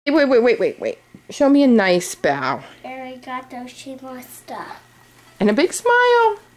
Wait. Show me a nice bow. Arigato shimasu. And a big smile.